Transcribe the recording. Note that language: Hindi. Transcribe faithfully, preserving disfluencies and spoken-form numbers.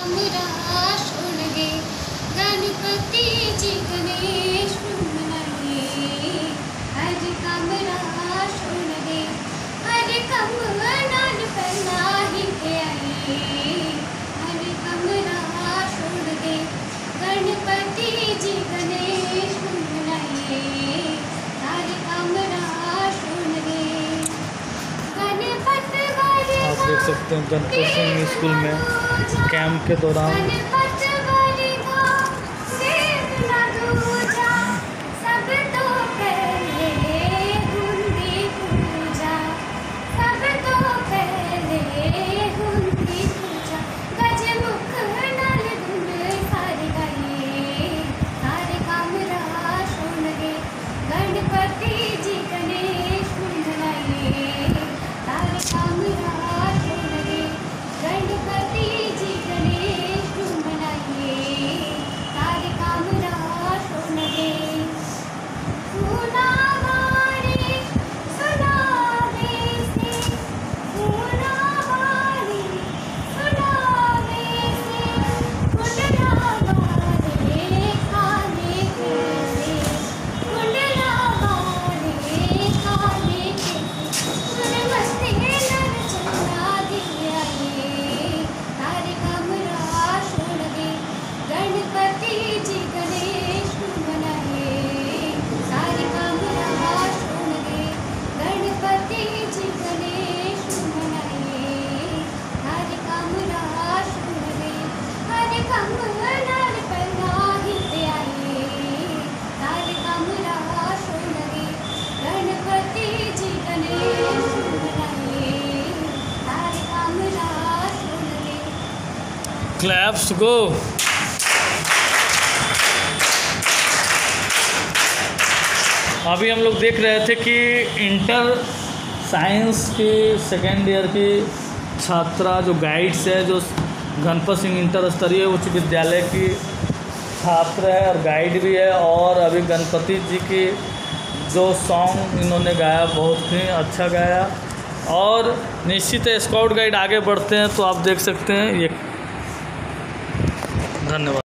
गे गणपति जी गणेश मनाए हर कमरा सुन गे हर कमरान पहला ही के आए हर कमरा सुन गे गणपति जी गणेश मनाए हर कमरा सुन गे गणपति वाले आप देख सकते हैं गणपत सिंह स्कूल में कैंप के दौरान क्लैप्स गो। अभी हम लोग देख रहे थे कि इंटर साइंस के सेकेंड ईयर की छात्रा जो गाइड्स है, जो गणपत सिंह इंटर स्तरीय उच्च विद्यालय की छात्र है और गाइड भी है, और अभी गणपति जी की जो सॉन्ग इन्होंने गाया बहुत ही अच्छा गाया। और निश्चित है स्काउट गाइड आगे बढ़ते हैं तो आप देख सकते हैं ये। धन्यवाद।